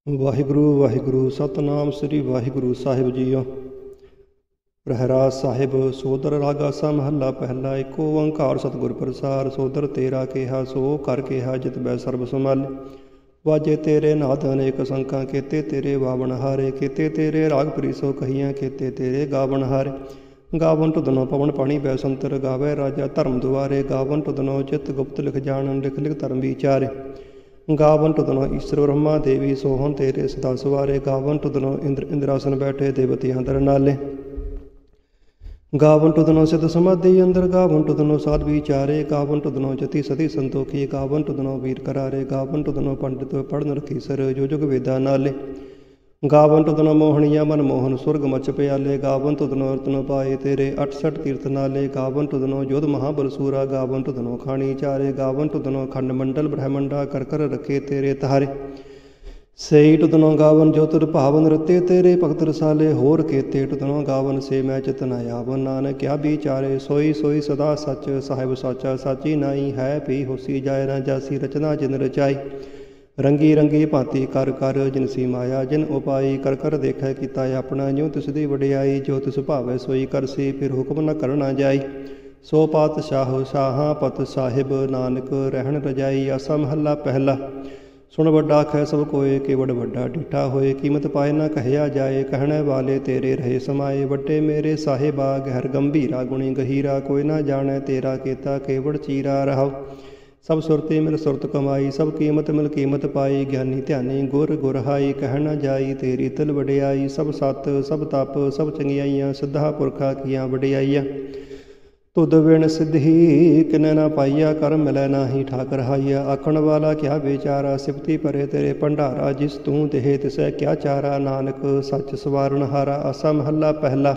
ਵਾਹਿਗੁਰੂ ਵਾਹਿਗੁਰੂ ਸਤਨਾਮ ਸ੍ਰੀ ਵਾਹਿਗੁਰੂ ਸਾਹਿਬ ਜੀਓ। ਰਹਿਰਾਸ ਸਾਹਿਬ ਸੋਦਰ ਰਾਗਾ ਸਾ ਮਹੱਲਾ ਪਹਿਲਾ। ਇੱਕ ਓੰਕਾਰ ਸਤਿਗੁਰ ਪ੍ਰਸਾਦ। ਸੋਦਰ ਤੇਰਾ ਕਿਹਾ ਸੋ ਕਰ ਕਿਹਾ ਜਿਤ ਬੈ ਸਰਬ ਸੰਭਾਲੇ। ਵਾਜੇ ਤੇਰੇ ਨਾਦ ਅਨੇਕ ਸੰਕਾਂ ਕੀਤੇ ਤੇਰੇ ਵਾਵਣ ਹਾਰੇ। ਕੀਤੇ ਤੇਰੇ ਰਾਗ ਪ੍ਰੀਸੋ ਕਹੀਆਂ ਕੀਤੇ ਤੇਰੇ ਗਾਵਣ ਹਾਰੇ। ਗਾਵਨ ਟੁਦਨੋ ਪਵਨ ਪਾਣੀ ਬੈ ਸੰਤਰ ਗਾਵੇ ਰਾਜਾ ਧਰਮ ਦੁਆਰੇ। ਗਾਵਨ ਟੁਦਨੋ ਚਿਤ ਗੁਪਤ ਲਿਖ ਜਾਣਨ ਲਿਖ ਲਿਖ ਧਰਮ ਵਿਚਾਰੇ। ਗਾਵਨ ਟੁਦਨੋ ਈਸ਼ਰ ਬ੍ਰਹਮਾ ਦੇਵੀ ਸੋਹਣ ਤੇਰੇ ਸਦਾ ਸਵਾਰੇ। ਗਾਵਨ ਟੁਦਨੋ ਇੰਦਰਾਸਨ ਬੈਠੇ ਦੇਵਤੀ ਅੰਦਰ ਨਾਲੇ। ਗਾਵਨ ਟੁਦਨੋ ਸਿਧ ਸਮਾਧੀ ਅੰਦਰ। ਗਾਵਨ ਟੁਦਨੋ ਸਾਧ ਵਿਚਾਰੇ। ਗਾਵਨ ਟੁਦਨੋ ਜਤੀ ਸਤੀ ਸੰਤੋਖੀ। ਗਾਵਨ ਟੁਦਨੋ ਵੀਰ ਕਰਾਰੇ। ਗਾਵਨ ਟੁਦਨੋ ਪੰਡਿਤ ਪੜਨ ਰਖੀ ਸਰ ਜੋ ਜੁਗ ਵੇਦਾ ਨਾਲੇ। ਗਾਵਨ ਟੁਦਨੋ ਮੋਹਣੀਆ ਮਨ ਮੋਹਨ ਸੁਰਗ ਮਚ ਪਿਆਲੇ। ਗਾਵਨ ਟੁਦਨੋ ਰਤਨ ਪਾਏ ਤੇਰੇ 68 ਤੀਰਥ ਨਾਲੇ। ਗਾਵਨ ਟੁਦਨੋ ਜੋਧ ਮਹਾਬਲ ਸੂਰਾ। ਗਾਵਨ ਟੁਦਨੋ ਖਾਣੀ ਚਾਰੇ। ਗਾਵਨ ਟੁਦਨੋ ਖੰਡ ਮੰਡਲ ਬ੍ਰਹਮੰਡਾ ਕਰ ਕਰ ਰਖੇ ਤੇਰੇ ਤਾਰੇ। ਸਈ ਟੁਦਨੋ ਗਾਵਨ ਜੋ ਤੁਰ ਭਾਵਨ ਰਤੇ ਤੇਰੇ ਭਗਤ ਰਸਾਲੇ। ਹੋਰ ਕੀਤੇ ਟੁਦਨੋ ਗਾਵਨ ਸੇ ਮੈਂ ਚਿਤ ਨ ਆਵਨ। ਨਾਨਕ ਕਿਆ ਵਿਚਾਰੇ ਸੋਈ ਸੋਈ ਸਦਾ ਸੱਚ। ਸਾਹਿਬ ਸਾਚਾ ਸਾਚੀ ਨਾਈ ਹੈ ਪੀ ਹੋਸੀ ਜਾਏ ਨਾ ਜਾਸੀ ਰਚਨਾ ਜਿਨ ਰਚਾਈ। ਰੰਗੀ ਰੰਗੀ ਭਾਂਤੀ ਕਰ ਕਰ ਜਿਨਸੀ ਮਾਇਆ ਜਿਨ ਉਪਾਈ। ਕਰ ਕਰ ਦੇਖੈ ਕੀਤਾ ਆਪਣਾ ਜਿਉ ਤਿਸ ਦੀ ਵਡਿਆਈ। ਜੋ ਤਿਸ ਭਾਵੈ ਸੋਈ ਕਰਸੀ ਫਿਰ ਹੁਕਮ ਨ ਕਰਨਾ ਜਾਈ। ਸੋ ਪਾਤਸ਼ਾਹ ਸ਼ਾਹਾਂ ਪਤ ਸਾਹਿਬ ਨਾਨਕ ਰਹਿਣ ਰਜਾਈ। ਆਸਾ ਮਹੱਲਾ ਪਹਿਲਾ। ਸੁਣ ਵੱਡਾ ਆਖੈ ਸਭ ਕੋਏ ਕੇਵੜ ਵੱਡਾ ਡਿਠਾ ਹੋਏ। ਕੀਮਤ ਪਾਏ ਨਾ ਕਹਿਆ ਜਾਏ ਕਹਿਣੇ ਵਾਲੇ ਤੇਰੇ ਰਹੇ ਸਮਾਏ। ਵੱਡੇ ਮੇਰੇ ਸਾਹਿਬਾ ਗਹਿਰ ਗੰਭੀਰਾ ਗੁਣੀ ਗਹੀਰਾ। ਕੋਈ ਨਾ ਜਾਣੈ ਤੇਰਾ ਕੀਤਾ ਕੇਵੜ ਚੀਰਾ ਰਹਾਉ। ਸਭ ਸੁਰਤੀ ਮਿਲ ਸੁਰਤ ਕਮਾਈ ਸਭ ਕੀਮਤ ਮਿਲ ਕੀਮਤ ਪਾਈ। ਗਿਆਨੀ ਧਿਆਨੀ ਗੁਰ ਗੁਰ ਹਾਈ ਕਹਿ ਨਾ ਜਾਈ ਤੇਰੀ ਤਿਲ ਵਡਿਆਈ। ਸਭ ਸਤ ਸਭ ਤਪ ਸਭ ਚੰਗਿਆਈਆਂ ਸਿੱਧਾ ਪੁਰਖਾ ਕੀਆਂ ਵਡਿਆਈਆਂ। ਤੁਧ ਬਿਨ ਸਿੱਧੀ ਕਿਨੇ ਨਾ ਪਾਈਆ ਕਰ ਮਿਲੈ ਨਾਹੀ ਠਾਕਰ ਹਾਈਆ। ਆਖਣ ਵਾਲਾ ਕਿਆ ਵਿਚਾਰਾ ਸਿਫਤੀ ਪਰੇ ਤੇਰੇ ਭੰਡਾਰਾ। ਜਿਸ ਤੂੰ ਦੇਹ ਤਿਸੈ ਕਿਆ ਚਾਰਾ ਨਾਨਕ ਸੱਚ ਸਵਾਰਨ ਹਾਰਾ। ਆਸਾ ਮਹੱਲਾ ਪਹਿਲਾ।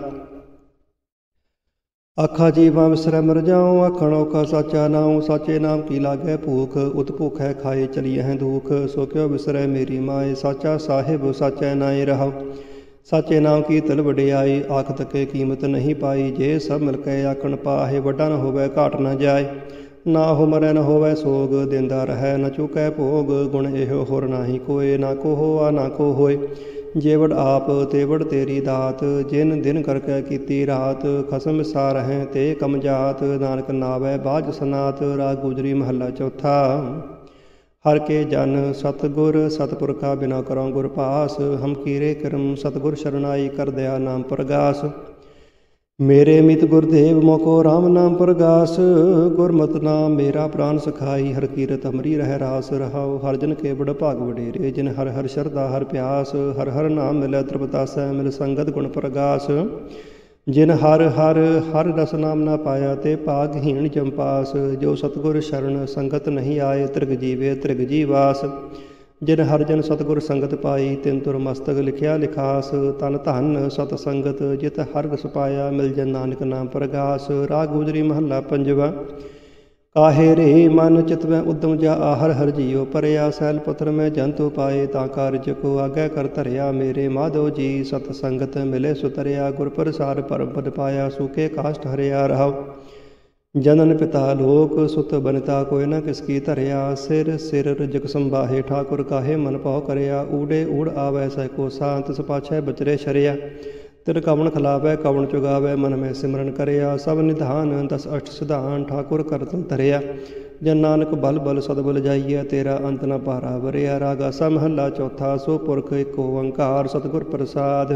ਆਖਾ ਜੀਵਾਂ ਵਿਸਰੈ ਮਰ ਜਾਉ ਆਖਣ ਔਖਾ ਸਾਚਾ ਨਾਉ। ਸਾਚੇ ਨਾਮ ਕੀ ਲਾਗੈ ਭੂਖ ਉਤ ਭੁਖੈ ਖਾਏ ਚਲੀਐ ਦੁਖ। ਸੋ ਕਿਉ ਵਿਸਰੈ ਮੇਰੀ ਮਾਏ ਸਾਚਾ ਸਾਹਿਬ ਸਾਚੈ ਨਾਏ ਰਹਾਉ। ਸਾਚੇ ਨਾਮ ਕੀ ਤਿਲ ਵਡਿਆਈ ਆਖ ਤਕੇ ਕੀਮਤ ਨਹੀਂ ਪਾਈ। ਜੇ ਸਭ ਮਿਲ ਕੇ ਆਖਣ ਪਾਹੇ ਵੱਡਾ ਨ ਹੋਵੇ ਘਾਟ ਨ ਜਾਏ। ਨਾ ਹੋ ਮਰੈ ਨ ਹੋਵੇ ਸੋਗ ਦਿੰਦਾ ਰਹੈ ਨ ਚੁਕੈ ਭੋਗ। ਗੁਣ ਇਹੋ ਹੋਰ ਨਾਹੀ ਕੋਏ ਨਾ ਕੋ ਹੋਆ ਨਾ ਕੋ ਹੋਏ। ਜੇਵੜ ਆਪ ਤੇਵੜ ਤੇਰੀ ਦਾਤ ਜਿਨ ਦਿਨ ਕਰਕੇ ਕੀਤੀ ਰਾਤ। ਖਸਮ ਸਾ ਰਹੈ ਤੇ ਕਮਜਾਤ ਨਾਨਕ ਨਾਵੈ ਬਾਝ ਸਨਾਤ। ਰਾਗ ਗੁਜਰੀ ਮਹੱਲਾ ਚੌਥਾ। ਹਰ ਕੇ ਜਨ ਸਤਿਗੁਰ ਸਤਿਪੁਰਖਾ ਬਿਨਾ ਕਰਉ ਗੁਰ ਪਾਸ। ਹਮ ਕੀਰੇ ਕਰਮ ਸਤਿਗੁਰ ਸ਼ਰਨਾਈ ਕਰ ਦਇਆ ਨਾਮ ਪ੍ਰਗਾਸ। ਮੇਰੇ ਮਿਤ ਗੁਰਦੇਵ ਮੋਕੋ ਰਾਮ ਨਾਮ ਪ੍ਰਗਾਸ। ਗੁਰਮਤਿ ਨਾਮ ਮੇਰਾ ਪ੍ਰਾਨ ਸਖਾਈ। ਹਰ ਕੀਰਤ ਹਮਰੀ ਰਹਿ ਰਾਸ ਰਹਾਉ। ਹਰ ਜਨ ਕੇ ਬੜ ਭਾਗ ਵਡੇਰੇ ਜਿਨ ਹਰ ਹਰ ਸ਼ਰਧਾ ਹਰ ਪਿਆਸ। ਹਰ ਹਰ ਨਾਮ ਮਿਲੈ ਤ੍ਰਿਪਤਾਸੈ ਮਿਲ ਸੰਗਤ ਗੁਣ ਪ੍ਰਗਾਸ। ਜਿਨ ਹਰ ਹਰ ਹਰ ਰਸ ਨਾਮ ਨਾ ਪਾਇਆ ਤੇ ਭਾਗਹੀਣ ਜੰਪਾਸ। ਜੋ ਸਤਿਗੁਰ ਸ਼ਰਨ ਸੰਗਤ ਨਹੀਂ ਆਏ ਤ੍ਰਿਗ ਜੀਵੇ ਤ੍ਰਿਗ ਜੀਵਾਸ। ਜਿਨ ਹਰ ਜਨ ਸਤਿਗੁਰ ਸੰਗਤ ਪਾਈ ਤਿਨ ਤੁਰ ਮਸਤਕ ਲਿਖਿਆ ਲਿਖਾਸ। ਤਨ ਧਨ ਸਤ ਸੰਗਤ ਜਿਤ ਹਰ ਰਸ ਪਾਇਆ ਮਿਲ ਜਨ ਨਾਨਕ ਨਾਮ ਪ੍ਰਗਾਸ। ਰਾਗ ਗੁਜਰੀ ਮਹੱਲਾ ਪੰਜਵਾ। ਕਾਹੇ ਰੇ ਮਨ ਚਿਤਵੈ ਉਦਮ ਜਾ ਆਹਰ ਹਰ ਜੀਉ ਪਰਿਆ। ਸੈਲ ਪੁੱਤਰ ਮੈਂ ਜੰਤੂ ਪਾਏ ਤਾਂ ਕਾਰਜ ਕੋ ਆਗੈ ਕਰ ਧਰਿਆ। ਮੇਰੇ ਮਾਧੋ ਜੀ ਸਤ ਸੰਗਤ ਮਿਲੇ ਸੁਤਰਿਆ। ਗੁਰ ਪ੍ਰਸਾਦ ਪਰਮ ਪਦ ਪਾਇਆ ਸੂਕੇ ਕਾਸ਼ਟ ਹਰਿਆ ਰਹਾਉ। ਜਨਨ ਪਿਤਾ ਲੋਕ ਸੁਤ ਬਨਤਾ ਕੋਈ ਨਾ ਕਿਸ ਕੀ ਧਰਿਆ। ਸਿਰ ਸਿਰ ਰਜਕ ਸੰਭਾਹੇ ਠਾਕੁਰ ਕਾਹੇ ਮਨ ਭਾਉ ਕਰਿਆ। ਊੜੇ ਊੜ ਆਵੈ ਸਹਿ ਕੋ ਸਾਂਤ ਸਪਾਛੈ ਬਚਰੇ ਸ਼ਰਿਆ। ਤਿਰ ਕਵਣ ਖਿਲਾਵੈ ਕਵਣ ਚੁਗਾਵੈ ਮਨ ਮੈਂ ਸਿਮਰਨ ਕਰਿਆ। ਸਭ ਨਿਧਾਨ ਦਸ ਅਸ਼ਟ ਸਿਧਾਨ ਠਾਕੁਰ ਕਰਤਲ ਧਰਿਆ। ਜਨ ਨਾਨਕ ਬਲ ਬਲ ਸਦ ਬਲ ਜਾਈਐ ਤੇਰਾ ਅੰਤ ਨ ਭਾਰਾ ਵਰਿਆ। ਰਾਗ ਆਸਾ ਮਹੱਲਾ ਚੌਥਾ। ਸੋ ਪੁਰਖ ਇੱਕ ਓੰਕਾਰ ਸਤਿਗੁਰ ਪ੍ਰਸਾਦ।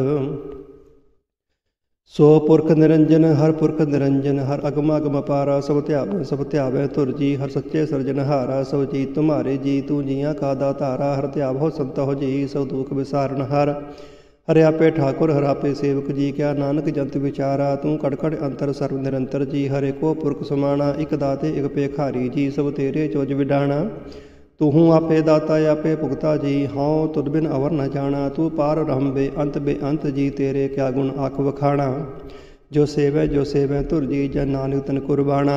ਸੋ ਪੁਰਖ ਨਿਰੰਜਨ ਹਰ ਪੁਰਖ ਨਿਰੰਜਨ ਹਰ ਅਗਮ ਅਗਮ ਪਾਰਾ। ਸਭ ਧਿਆਵੈ ਧੁਰ ਜੀ ਹਰ ਸੱਚੇ ਸਿਰਜਨਹਾਰਾ। ਸਭ ਜੀ ਤੁਮਾਰੇ ਜੀ ਤੂੰ ਜੀਆਂ ਕਾ ਦਾਤਾਰਾ। ਹਰ ਧਿਆਵਹੁ ਸੰਤਹੁ ਜੀ ਸਭ ਦੁਖ ਵਿਸਾਰਨ ਹਾਰ। ਹਰਿ ਆਪੇ ਠਾਕੁਰ ਹਰ ਆਪੇ ਸੇਵਕ ਜੀ ਕਿਆ ਨਾਨਕ ਜੰਤ ਵਿਚਾਰਾ। ਤੂੰ ਕੜ ਕੜ ਅੰਤਰ ਸਰਵ ਨਿਰੰਤਰ ਜੀ ਹਰਿ ਕੋ ਪੁਰਖ ਸਮਾਣਾ। ਇਕ ਦਾਤੇ ਇਕ ਭੇਖਾਰੀ ਜੀ ਸਭ ਤੇਰੇ ਚੋਜ ਵਿਡਾਣਾ। ਤੂੰ ਆਪੇ ਦਾਤਾ ਆਪੇ ਭੁਗਤਾ ਜੀ ਹਉ ਤੁਧ ਬਿਨ ਅਵਰ ਨ ਜਾਣਾ। ਤੂੰ ਪਾਰ ਬ੍ਰਹਮ ਬੇਅੰਤ ਜੀ ਤੇਰੇ ਕਿਆ ਗੁਣ ਆਖ ਵਖਾਣਾ। ਜੋ ਸੇਵੈ ਧੁਰ ਜੀ ਜਨ ਨਾਨਕ ਤਨ ਕੁਰਬਾਣਾ।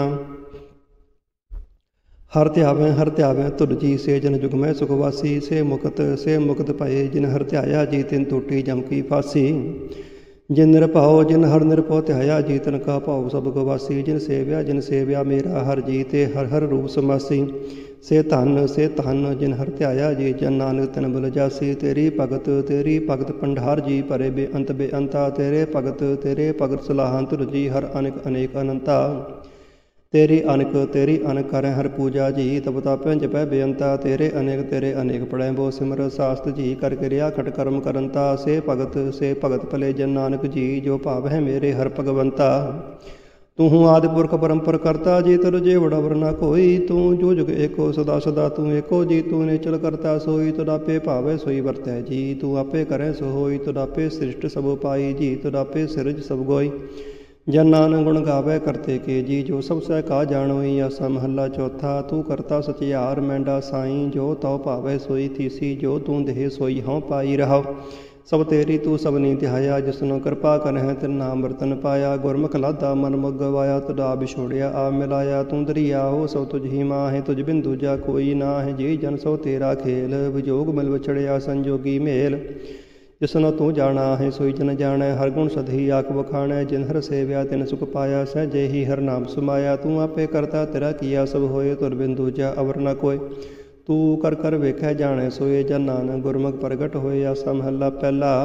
ਹਰ ਧਿਆਵੈ ਧੁਰ ਜੀ ਸੇ ਜਨ ਜੁਗ ਮੈਂ ਸੁਖ ਵਾਸੀ। ਸੇ ਮੁਕਤ ਭਏ ਜਿਨ ਹਰ ਧਿਆਇਆ ਜੀ ਤਿਨ ਟੂਟੀ ਜਮ ਕੀ ਫਾਸੀ। जिन निरभाओ जिन हर निरभਉ ਧਿਆਇਆ ਜੀ ਤਨ ਕਾ ਭਾਉ ਸਭ ਗਵਾਸੀ ਜਿਨ ਸੇਵਿਆ ਮੇਰਾ ਹਰ ਜੀ ਤੇ ਹਰ ਹਰ ਰੂਪ ਸਮਾਸੀ ਸੇ ਧਨ ਜਿਨ ਹਰ ਧਿਆਇਆ ਜੀ ਜਨ ਨਾਨਕ ਤਨ ਬਲ ਜਾਸੀ ਤੇਰੀ ਭਗਤ ਪੰਡਾਰ ਜੀ ਭਰੇ ਬੇਅੰਤਾ ਤੇਰੇ ਭਗਤ ਸਲਾਹੰ ਤੁਰ ਜੀ ਹਰ ਅਨੇਕ ਅਨੰਤਾ ਤੇਰੀ ਅਨਕ ਕਰੈ ਹਰ ਪੂਜਾ ਜੀ ਤਬ ਤਾਪੈ ਜਪੈ ਬੇਅੰਤਾ ਤੇਰੇ ਅਨੇਕ ਪੜੈ ਬੋ ਸਿਮਰ ਸਾਸਤ ਜੀ ਕਰ ਕਿਰਿਆ ਖਟ ਕਰਮ ਕਰੰਤਾ ਸੇ ਭਗਤ ਭਲੇ ਜਨ ਨਾਨਕ ਜੀ ਜੋ ਭਾਵ ਹੈ ਮੇਰੇ ਹਰ ਭਗਵੰਤਾ ਤੂੰ ਆਦਿ ਪੁਰਖ ਪਰੰਪਰ ਕਰਤਾ ਜੀ ਤਰ ਜੇ ਵੜਾ ਵਰਨਾ ਕੋਈ ਤੂੰ ਜੋ ਜੁਗ ਏਕੋ ਸਦਾ ਤੂੰ ਏਕੋ ਜੀ ਤੂੰ ਨਿਚਲ ਕਰਤਾ ਸੋਈ ਤੁਡਾਪੇ ਭਾਵੈ ਸੋਈ ਵਰਤੈ ਜੀ ਤੂੰ ਆਪੇ ਕਰੈ ਸੋ ਹੋਈ ਤੁਡਾਪੇ ਸ੍ਰਿਸ਼ਟ ਸਭ ਪਾਈ ਜੀ ਤੁਡਾਪੇ ਸਿਰਜ ਸਭ ਗੋਈ ਜਨ ਨਾਨਕ ਗੁਣ ਗਾਵੇ ਕਰਤੇ ਕੇ ਜੀ ਜੋ ਸਭ ਸਹਿ ਕਾ ਜਾਣੋਈ ਆਸਾ ਮਹੱਲਾ ਚੌਥਾ ਤੂੰ ਕਰਤਾ ਸਚਿਆਰ ਮੈਂਡਾ ਸਾਈਂ ਜੋ ਤਉ ਭਾਵੇ ਸੋਈ ਥੀਸੀ ਜੋ ਤੂੰ ਦੇਹ ਸੋਈ ਹਉ ਪਾਈ ਰਹਾਉ ਸਭ ਤੇਰੀ ਤੂੰ ਸਭਨੀ ਧਿਆਇਆ ਜਿਸਨੂੰ ਕਿਰਪਾ ਕਰਹਿ ਤਿਨ ਨਾਮ ਵਰਤਨ ਪਾਇਆ ਗੁਰਮੁਖ ਲਾਦਾ ਮਨ ਮੁਖ ਗਵਾਇਆ ਤੁਡਾ ਵਿਛੋੜਿਆ ਆ ਮਿਲਾਇਆ ਤੂੰ ਦਰਿਆ ਹੋ ਸਭ ਤੁਝ ਹੀ ਮਾਹੇ ਤੁਝ ਬਿਨ ਦੂਜਾ ਕੋਈ ਨਾ ਹੈ ਜੀ ਜਨ ਸੋ ਤੇਰਾ ਖੇਲ ਵਿਜੋਗ ਮਿਲ ਵਿਛੜਿਆ ਸੰਜੋਗੀ ਮੇਲ ਜਿਸਨੂੰ ਤੂੰ ਜਾਣਾ ਹੈ ਸੋਈ ਜਨ ਜਾਣੈ ਹਰ ਗੁਣ ਸਦਹੀ ਆਖ ਵਖਾਣੈ ਜਿਨ ਹਰ ਸੇਵਿਆ ਤਿਨ ਸੁਖ ਪਾਇਆ ਸਹਿਜੇ ਹੀ ਹਰ ਨਾਮ ਸਮਾਇਆ ਤੂੰ ਆਪੇ ਕਰਤਾ ਤੇਰਾ ਕੀਆ ਸਭ ਹੋਏ ਤੁਰ ਬਿਨ ਦੂਜਾ ਅਵਰ ਨ ਕੋਇ ਤੂੰ ਕਰ ਵੇਖੈ ਜਾਣੈ ਸੋਏ ਜਨ ਨਾਨਕ ਗੁਰਮੁਖ ਪ੍ਰਗਟ ਹੋਏ ਆਸਾ ਮਹੱਲਾ ਪਹਿਲਾ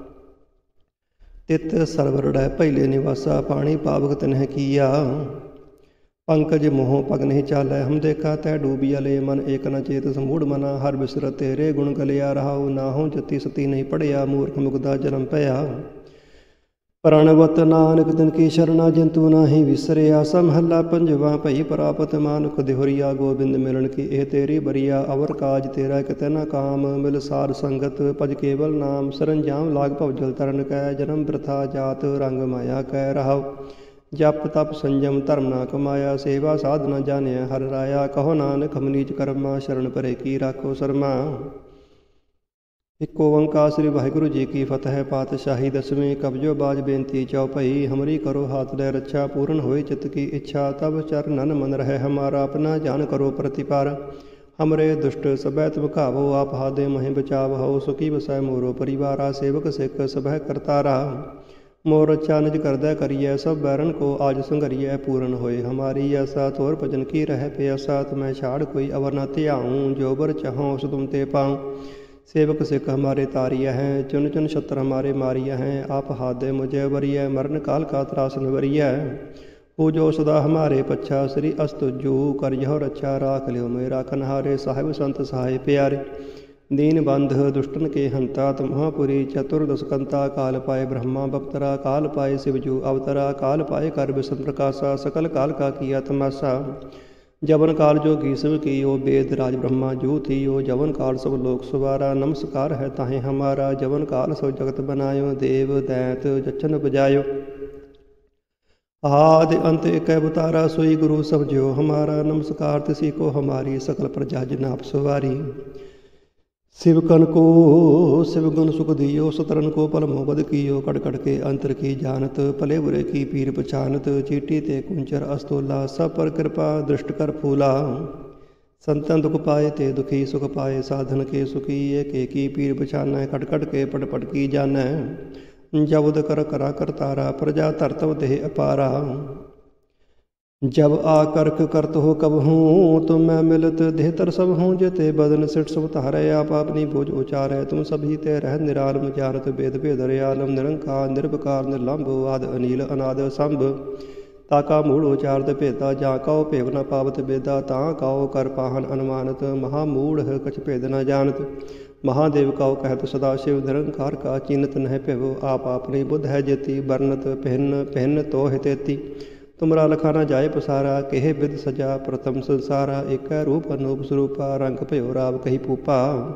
ਤਿਤ ਸਰਵਰ ਡੈ ਪਹਿਲੇ ਨਿਵਾਸਾ ਪਾਣੀ ਪਾਵਕ ਤਿਨਹਿ ਕੀਆ ਪੰਕਜ ਮੋਹ ਪਗ ਨਹੀਂ ਚਾਲੈ ਹਮ ਦੇਖਾ ਤੈ ਡੂਬਿਆ ਲੈ ਮਨ ਏਕ ਨ ਚੇਤ ਸਮੂੜ ਮਨਾ ਹਰ ਬਿਸਰਤ ਤੇਰੇ ਗੁਣ ਗਲਿਆ ਰਹਾਉ ਨਾਹੋ ਜਤੀ ਸਤੀ ਨਹੀਂ ਪੜਿਆ ਮੂਰਖ ਮੁਗਦਾ ਜਨਮ ਭਇਆ ਪ੍ਰਣਵਤ ਨਾਨਕ ਤਿਨ ਕੀ ਸ਼ਰਣਾ ਜਿੰਤੂ ਨਾਹੀ ਵਿਸਰਿਆ ਸਮਹੱਲਾ ਪੰਜਵਾ ਭਈ ਪ੍ਰਾਪਤ ਮਾਨੁਖ ਦਿਹੁਰੀਆ ਗੋਬਿੰਦ ਮਿਲਣ ਕੀ ਇਹ ਤੇਰੀ ਬਰੀਆ ਅਵਰ ਕਾਜ ਤੇਰਾ ਕਿਤੈ ਨ ਕਾਮ ਮਿਲ ਸਾਰ ਸੰਗਤ ਭਜ ਕੇਵਲ ਨਾਮ ਸਰੰਜਾਮ ਲਾਗ ਭਵਜਲ ਤਰਨ ਕੈ ਜਨਮ ਬ੍ਰਥਾ ਜਾਤ ਰੰਗ ਮਾਇਆ ਕੈ ਰਹਾਉ ਜਪ ਤਪ ਸੰਜਮ ਧਰਮ ਨਾ ਕਮਾਇਆ ਸੇਵਾ ਸਾਧ ਨ ਜਾਣਿਆ ਹਰ ਰਾਇਆ ਕਹੋ ਨਾਨਕ ਹਮ ਨੀਚ ਕਰਮਾ ਸ਼ਰਨ ਭਰੇ ਕੀ ਰਾਖੋ ਸਰਮਾ ਇਕ ਓੰਕਾਰ ਸ੍ਰੀ ਵਾਹਿਗੁਰੂ ਜੀ ਕੀ ਫਤਿਹ ਪਾਤਸ਼ਾਹੀ ਦਸਵੀਂ ਕਬਜੋ ਬਾਜ ਬੇਨਤੀ ਚਉਪਈ ਹਮਰੀ ਕਰੋ ਹਾਥ ਲੈ ਰੱਛਾ ਪੂਰਨ ਹੋਏ ਚਿਤ ਕੀ ਇੱਛਾ ਤਬ ਚਰਨਨ ਮਨ ਰਹਿ ਹਮਾਰਾ ਆਪਣਾ ਜਾਨ ਕਰੋ ਪ੍ਰਤਿਪਾਰ ਹਮਰੇ ਦੁਸ਼ਟ ਸਭੈ ਤੁਮ ਘਾਵੋ ਆਪ ਹਾਦੇ ਮਹਿ ਬਚਾਵ ਹੋ ਸੁਖੀ ਵਸੈ ਮੋਰੋ ਪਰਿਵਾਰਾ ਸੇਵਕ ਸਿੱਖ ਸਭੈ ਕਰਤਾਰਾ मोर रक्षा निज करदै करिए सब बैरन को आज संघरिए पूर्ण होए हमारी ऐसा तोर भजन की रह प्यासा तुम्हें छाड़ कोई अवर न त्याऊँ जो बर चाहों सो तुम ते पाऊँ सेवक सिख हमारे तारिया हैं चुन चुन छत्र हमारे मारिया हैं आप हादे मुझे वरिय मरण काल का त्रासन वरिय हो जो सदा हमारे पच्छा श्री अस्तुजू कर यह रक्षा राख लियो मेरा कन्हारे साहिब संत सहाय प्यारे दीन बंध दुष्टन के हंता तमहापुरी चतुर्दश कंता काल पाए ब्रह्मा बप्तरा काल पाए शिवजू अवतरा काल पाए कर विष्णु प्रकाशा सकल काल का किया तमाशा जवन काल जो गीसव की ओ वेद राज ब्रह्मा जू थी ओ जवन काल सब लोक सुवारा नमस्कार है ताहे हमारा जवन काल सब जगत बनायो देव दैत जचन बजायो आदि अंत एक अवतारा सोई गुरु समझो हमारा नमस्कार तिसी को हमारी सकल प्रजा जनाब सवारी शिवकन को शिवगुण सुख दियो सतरन को पल मोहबद कियो कड़ के अंतर की जानत भले बुरे की पीर पछानत चीटी ते कुंचर अस्तोला सब पर कृपा दृष्ट कर फूला संतन दुख पाए ते दुखी सुख पाए साधन के सुखी एक की पीर पछान कट के पट की जान जबुद कर करा कर तारा प्रजा तरतव देह अपारा जब आकर्क करत हो कब हूँ तुम मैं मिलत देहतर सब हूँ जेते बदन सिट सब तारे आप अपनी बोझ उचारे तुम सभी ते रह निरालम जानत वेद भेदरयालम निरंकार निर्विकार निर्लंब आद अनिल अनाद संभ ताका मूल उचारत भेदा जा काओ भेव न पावत बेदा ता काओ कर पाहन अनुमानत महामूढ़ कछ भेद न जानत महादेव काओ कहत सदा शिव निरंकार का चीनत नह भेव आप अपनी बुद्ध है जेती बरनत पहन तो हितेती तुमरा लखा न जाए पसारा केहे बिद सजा प्रथम संसारा एक रूप अनूप स्वरूपा रंग भयो राव कही पूपा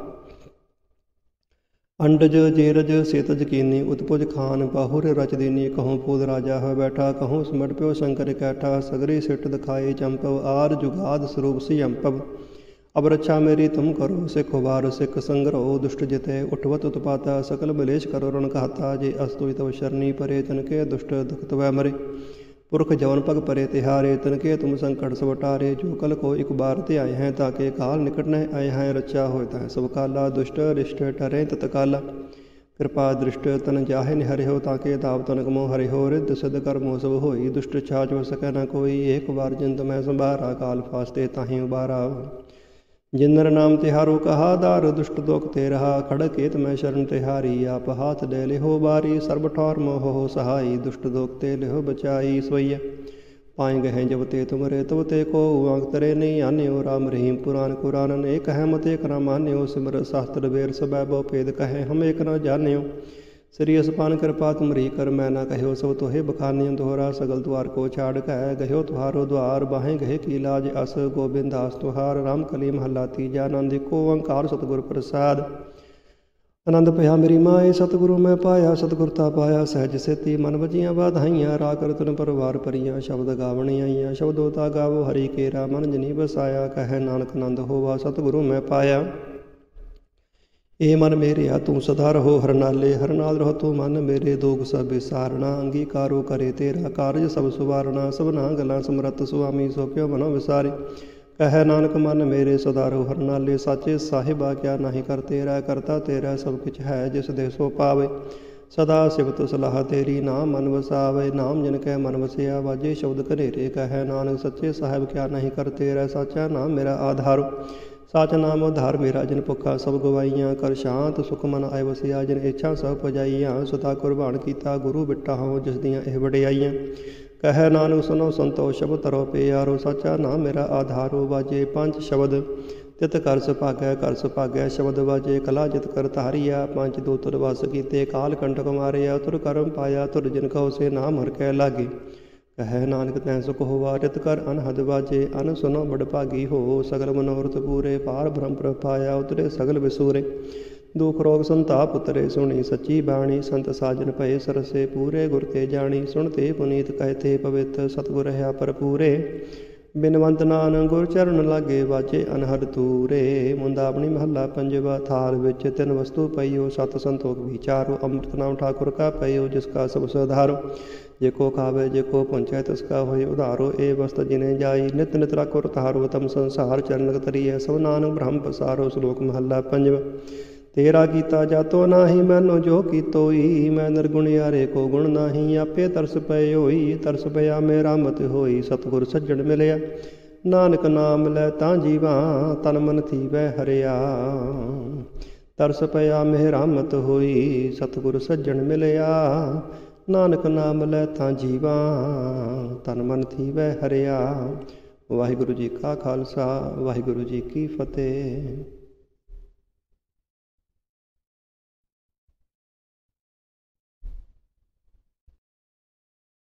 अंडज जेरज सेतज कीनी उत्पुज खान बाहुर रच दीनी कहूँ पूद राजा है बैठा कहूँ सिमट प्यो शंकर कैठा सगरी सिट दिखाए चंपव आर जुगाद स्वरूप सी अम्पव अब रक्षा मेरी तुम करो सिख वार सिख संग्रह दुष्ट जिते उठवत उत्पाता सकल मलेश करो रण कहता जे अस्तु तव शरणी परे तनके दुष्ट दुखत वह मरे पुरख जवन पग परे तिहारे तनके तुम संकट सब टारे जो कल को एक बार ते आए हैं ताके काल निकट न आए हैं रक्षा होता है सब काला दुष्ट रिष्ट टरे तत्काला कृपा दृष्ट तन जाहे निहरिहो ताके ताप तन कमो हरिहो रिद्ध सिद्ध कर्मो सब होई दुष्ट छाछ हो सकै न कोई एक बार जिंत मैं संभारा काल फास्ते ताहि उबारा जिनर नाम तिहारो कहा दार दुष्ट दोख ते रहा खड़ केत मैं शरण तिहारी आप हाथ दे लिहो बारी सर्ब ठौर मोह हो सहाई दुष्ट दोख ते लिहो बचाई सोइया पाए गहे जब ते तुमरे तब ते को आंक तरे नहीं आन्यो राम रहीम पुराण कुरानन एक है मत एक न मान्यो सिमर शास्त्र वेर सब बहु भेद कहे हम एक न जान्यो श्री असपान कृपा तुमरी कर मैं न कहो सब तोहे बखानियो दोहरा सगल द्वार को छाड़ कह गयो तुहारो द्वार बाहें गहे की लाज अस गोबिंद दास तुहार राम कली महला तीजा आनंद को ओंकार सतगुर प्रसाद आनंद पया मेरी माए सतगुरु मैं पाया सतगुरता पाया सहज सेती मन बजियाँ बाधाइयाँ राकर तुन परवार परियाँ शब्द गावणी आईयाँ शब्दोता गावो हरि केरा मन जनी बसाया कह नानक नंद होवा सतगुरु मैं पाया ए मन मेरे आ तू सदा रहो हरनाले हरनाल रहो तू मन मेरे दोग सब विसारना अंगीकारो करे तेरा कारज सब सुवारना सबना गला समरत सुआमी सो क्यों मनो विसारे कह नानक मन मेरे सदा रहो हरनाले साचे साहिबा क्या नहीं कर तेरा करता तेरा सब कुछ है जिस दे सो पावे सदा सिवत सलाह तेरी नाम मन वसावे नाम जिन कह मन वसिया वाजे शब्द कनेरे कह नानक सच्चे साहिब क्या नहीं कर तेरा साचा नाम मेरा आधार साच नाम उधार मेरा जिन भुखा सब गवाइयाँ कर शांत सुख मन आए वसिया जिन इच्छा सब पजाइयाँ सुता कुर्बान कीता गुरु बिट्टा हो जिस दियाँ यह वडियाइयाँ कह नानक सुनो संतो शब्द तरो पे यारो साचा नाम मेरा आधारो वाजे पंच शब्द तित कर सुभागै शब्द वाजे कला जित कर तारिया पंच दो तुर वस कीते काल कंटक मारिया तुर करम पाया तुर जिन कहो से नाम हर कै लागे कह नानक तैं सुख होवा रित कर अनहद बाजे अन सुनो बड़ भागी हो सगल मनोरथ पूरे पार ब्रह्म प्रभाया उतरे सगल विसूरे दुख रोग संताप उतरे सुनी सच्ची बाणी संत साजन भय सरसे पूरे गुर ते जानी सुनते पुनीत कहते पवित्र सतगुर है पर पूरे बिनवंत नान गुर चरण लागे वाजे अनहद तूरे मुंदावनी महला पंजवा थाल विच तिन वस्तु पइयो सत संतोख विचारो अमृत नाम ठाकुर का पइयो जिसका सब सुधारो जेको खावे जेको पहुँचे तिसका होय उधारो ए वस्त जिने जाई नित नित रखो तारो तम संसार चरण तरिए सब नानक ब्रह्म पसारो श्लोक महला पंजवा तेरा कीता जातो नाही मैनो जो कीतोई मैं निर्गुण यारे को गुण नाही आपे तरस पए होई तरस पया मेरा मत होई सतगुर सज्जन मिलया नानक नाम लै तां जीवा तन मन थी वै हरिया तरस पया मेरा मत होई सतगुर सज्जन मिलया नानक नाम लै तां जीवा तन मन थी वै हरिया वाहिगुरु जी का खालसा वाहिगुरु जी की फतेह।